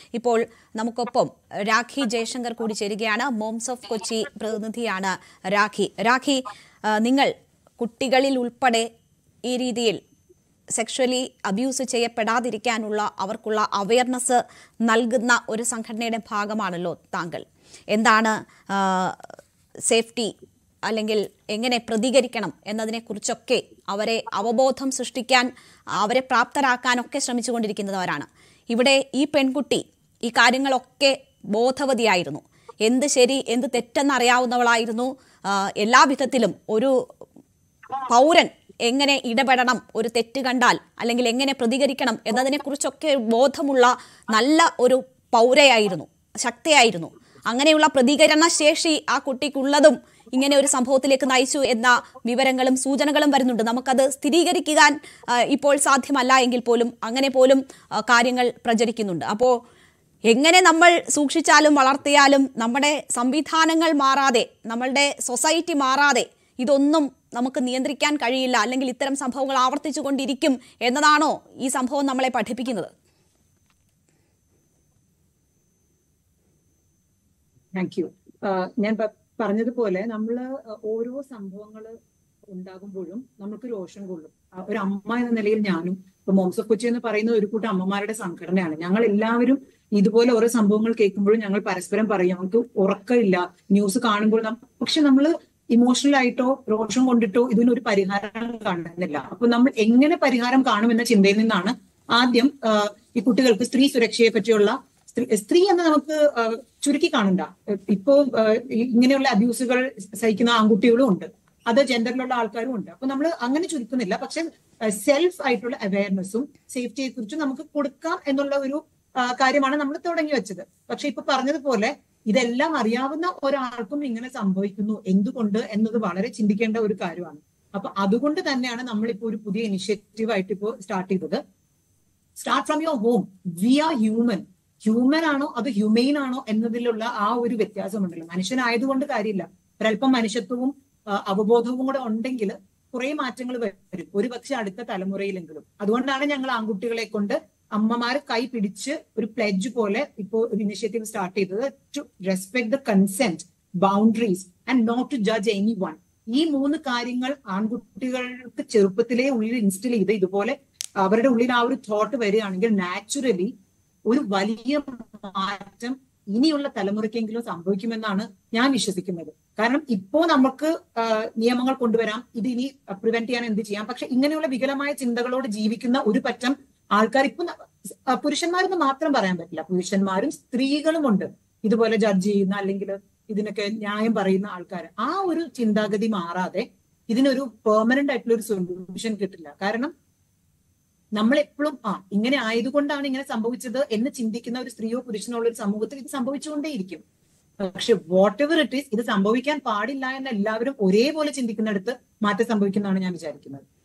ഇപ്പോൾ നമുക്കൊപ്പം രാഖി ജയശങ്കർ കൂടി ചേരുകയാണ്. മോംസ് ഓഫ് കൊച്ചി പ്രതിനിധിയാണ് രാഖി. നിങ്ങൾ കുട്ടികളിൽ ഉൾപ്പെടെ ഈ രീതിയിൽ സെക്ഷലി അബ്യൂസ് ചെയ്യപ്പെടാതിരിക്കാനുള്ള അവർക്കുള്ള അവയർനെസ് നൽകുന്ന ഒരു സംഘടനയുടെ ഭാഗമാണല്ലോ താങ്കൾ. എന്താണ് സേഫ്റ്റി അല്ലെങ്കിൽ എങ്ങനെ പ്രതികരിക്കണം എന്നതിനെക്കുറിച്ചൊക്കെ അവരെ അവബോധം സൃഷ്ടിക്കാൻ, അവരെ പ്രാപ്തരാക്കാനൊക്കെ ശ്രമിച്ചുകൊണ്ടിരിക്കുന്നവരാണ്. ഇവിടെ ഈ പെൺകുട്ടി ഈ കാര്യങ്ങളൊക്കെ ബോധവതിയായിരുന്നു. എന്ത് ശരി എന്ത് തെറ്റെന്നറിയാവുന്നവളായിരുന്നു. എല്ലാ വിധത്തിലും ഒരു പൗരൻ എങ്ങനെ ഇടപെടണം, ഒരു തെറ്റ് കണ്ടാൽ അല്ലെങ്കിൽ എങ്ങനെ പ്രതികരിക്കണം എന്നതിനെക്കുറിച്ചൊക്കെ ബോധമുള്ള നല്ല ഒരു പൗരയായിരുന്നു, ശക്തിയായിരുന്നു. അങ്ങനെയുള്ള പ്രതികരണ ശേഷി ആ കുട്ടിക്കുള്ളതും ഇങ്ങനെ ഒരു സംഭവത്തിലേക്ക് നയിച്ചു എന്ന വിവരങ്ങളും സൂചനകളും വരുന്നുണ്ട്. നമുക്കത് സ്ഥിരീകരിക്കാൻ ഇപ്പോൾ സാധ്യമല്ല എങ്കിൽ പോലും അങ്ങനെ പോലും കാര്യങ്ങൾ പ്രചരിക്കുന്നുണ്ട്. അപ്പോൾ എങ്ങനെ നമ്മൾ സൂക്ഷിച്ചാലും വളർത്തിയാലും നമ്മുടെ സംവിധാനങ്ങൾ മാറാതെ, നമ്മളുടെ സൊസൈറ്റി മാറാതെ ഇതൊന്നും നമുക്ക് നിയന്ത്രിക്കാൻ കഴിയില്ല, അല്ലെങ്കിൽ ഇത്തരം സംഭവങ്ങൾ ആവർത്തിച്ചു കൊണ്ടിരിക്കും എന്നതാണോ ഈ സംഭവം നമ്മളെ പഠിപ്പിക്കുന്നത്? Thank you. ഞാൻ പറഞ്ഞതുപോലെ നമ്മള് ഓരോ സംഭവങ്ങൾ ഉണ്ടാകുമ്പോഴും നമുക്ക് രോഷം കൊള്ളും. ഒരു അമ്മ എന്ന നിലയിൽ ഞാനും, ഇപ്പൊ മോംസ് ഓഫ് കൊച്ചി എന്ന് പറയുന്ന ഒരു കൂട്ടം അമ്മമാരുടെ സംഘടനയാണ്. ഞങ്ങൾ എല്ലാവരും ഇതുപോലെ ഓരോ സംഭവങ്ങൾ കേൾക്കുമ്പോഴും ഞങ്ങൾ പരസ്പരം പറയും, നമുക്ക് ഉറക്കമില്ല ന്യൂസ് കാണുമ്പോൾ. പക്ഷെ നമ്മൾ ഇമോഷണൽ ആയിട്ടോ രോഷം കൊണ്ടിട്ടോ ഇതിനൊരു പരിഹാരം കാണുന്നില്ല. അപ്പൊ നമ്മൾ എങ്ങനെ പരിഹാരം കാണുമെന്ന ചിന്തയിൽ നിന്നാണ് ആദ്യം ഈ കുട്ടികൾക്ക് സ്ത്രീ സുരക്ഷയെ പറ്റിയുള്ള, സ്ത്രീ എന്ന് നമുക്ക് ചുരുക്കി കാണണ്ട. ഇപ്പോ ഇങ്ങനെയുള്ള അബ്യൂസുകൾ സഹിക്കുന്ന ആൺകുട്ടികളും ഉണ്ട്, അത് ജെൻഡറിലുള്ള ആൾക്കാരും ഉണ്ട്. അപ്പൊ നമ്മൾ അങ്ങനെ ചുരുക്കുന്നില്ല. പക്ഷെ സെൽഫ് ആയിട്ടുള്ള അവയർനെസ്സും സേഫ്റ്റിയെ കുറിച്ചും നമുക്ക് കൊടുക്കാം എന്നുള്ള ഒരു കാര്യമാണ് നമ്മൾ തുടങ്ങി വെച്ചത്. പക്ഷെ ഇപ്പൊ പറഞ്ഞതുപോലെ ഇതെല്ലാം അറിയാവുന്ന ഒരാൾക്കും ഇങ്ങനെ സംഭവിക്കുന്നു എന്തുകൊണ്ട് എന്നത് വളരെ ചിന്തിക്കേണ്ട ഒരു കാര്യമാണ്. അപ്പൊ അതുകൊണ്ട് തന്നെയാണ് നമ്മളിപ്പോ ഒരു പുതിയ ഇനിഷ്യേറ്റീവ് ആയിട്ട് ഇപ്പോൾ സ്റ്റാർട്ട് ചെയ്തത്. Start from your home. We are human. Human ആണോ അത് ഹ്യൂമെയിൻ ആണോ എന്നതിലുള്ള ആ ഒരു വ്യത്യാസമുണ്ടല്ലോ. മനുഷ്യനായതുകൊണ്ട് കാര്യമില്ല. ഒരല്പം മനുഷ്യത്വവും അവബോധവും കൂടെ ഉണ്ടെങ്കിൽ കുറെ മാറ്റങ്ങൾ വരും, ഒരുപക്ഷെ അടുത്ത തലമുറയിലെങ്കിലും. അതുകൊണ്ടാണ് ഞങ്ങൾ ആൺകുട്ടികളെ കൊണ്ട് അമ്മമാര് കൈ പിടിച്ച് ഒരു പ്ലെഡ്ജ് പോലെ ഇപ്പോ ഒരു ഇനിഷ്യേറ്റീവ് സ്റ്റാർട്ട് ചെയ്തത്. To respect the consent, boundaries and not to judge anyone. ഈ 3 കാര്യങ്ങൾ ആൺകുട്ടികൾക്ക് ചെറുപ്പത്തിലേ ഉള്ളിൽ ഇൻസ്റ്റിൽ ചെയ്ത് ഇതുപോലെ അവരുടെ ഉള്ളിൽ ആ ഒരു തോട്ട് വരികയാണെങ്കിൽ നാച്ചുറലി ഒരു വലിയ മാറ്റം ഇനിയുള്ള തലമുറയ്ക്കെങ്കിലും സംഭവിക്കുമെന്നാണ് ഞാൻ വിശ്വസിക്കുന്നത്. കാരണം ഇപ്പോ നമുക്ക് നിയമങ്ങൾ കൊണ്ടുവരാം, ഇത് ഇനി പ്രിവെന്റ് ചെയ്യാൻ എന്ത് ചെയ്യാം. പക്ഷെ ഇങ്ങനെയുള്ള വികലമായ ചിന്തകളോട് ജീവിക്കുന്ന ഒരു പറ്റം ആൾക്കാർ ഇപ്പൊ, പുരുഷന്മാരെന്ന് മാത്രം പറയാൻ പറ്റില്ല, പുരുഷന്മാരും സ്ത്രീകളും ഉണ്ട് ഇതുപോലെ ജഡ്ജ് ചെയ്യുന്ന അല്ലെങ്കിൽ ഇതിനൊക്കെ ന്യായം പറയുന്ന ആൾക്കാർ. ആ ഒരു ചിന്താഗതി മാറാതെ ഇതിനൊരു പെർമനന്റ് ആയിട്ടുള്ള ഒരു സൊല്യൂഷൻ കിട്ടില്ല. കാരണം നമ്മളെപ്പോഴും ഇങ്ങനെ ആയതുകൊണ്ടാണ് ഇങ്ങനെ സംഭവിച്ചത് എന്ന് ചിന്തിക്കുന്ന ഒരു സ്ത്രീയോ പുരുഷനോ ഉള്ള ഒരു സമൂഹത്തിൽ ഇത് സംഭവിച്ചുകൊണ്ടേയിരിക്കും. പക്ഷെ വാട്ട് എവർ ഇറ്റ് ഈസ്, ഇത് സംഭവിക്കാൻ പാടില്ല എന്ന് എല്ലാവരും ഒരേപോലെ ചിന്തിക്കുന്നിടത്ത് മാറ്റം സംഭവിക്കുന്നതാണ് ഞാൻ വിചാരിക്കുന്നത്.